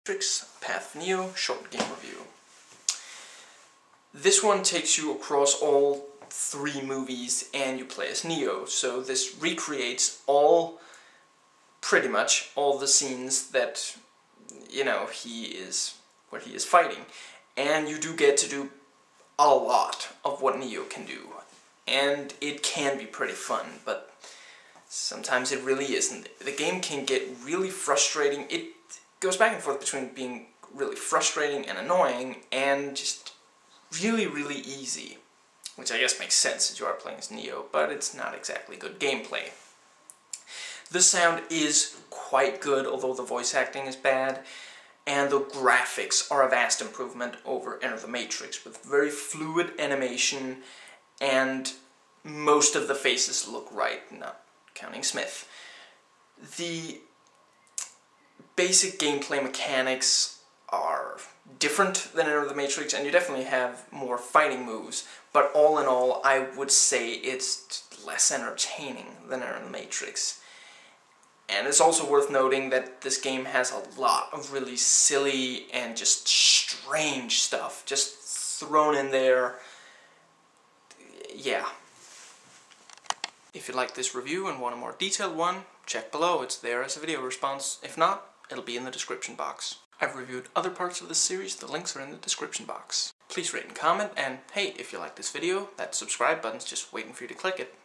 Matrix Path of Neo short game review. This one takes you across all 3 movies and you play as Neo, so this recreates pretty much all the scenes that, you know, where he is fighting. And you do get to do a lot of what Neo can do. And it can be pretty fun, but sometimes it really isn't. The game can get really frustrating. It goes back and forth between being really frustrating and annoying and just really, really easy. Which I guess makes sense since you are playing as Neo, but it's not exactly good gameplay. The sound is quite good, although the voice acting is bad, and the graphics are a vast improvement over Enter the Matrix, with very fluid animation, and most of the faces look right, not counting Smith. The basic gameplay mechanics are different than Enter the Matrix, and you definitely have more fighting moves, but all in all, I would say it's less entertaining than Enter the Matrix. And it's also worth noting that this game has a lot of really silly and just strange stuff just thrown in there. Yeah. If you like this review and want a more detailed one, check below, it's there as a video response. If not, it'll be in the description box. I've reviewed other parts of this series, the links are in the description box. Please rate and comment, and hey, if you like this video, that subscribe button's just waiting for you to click it.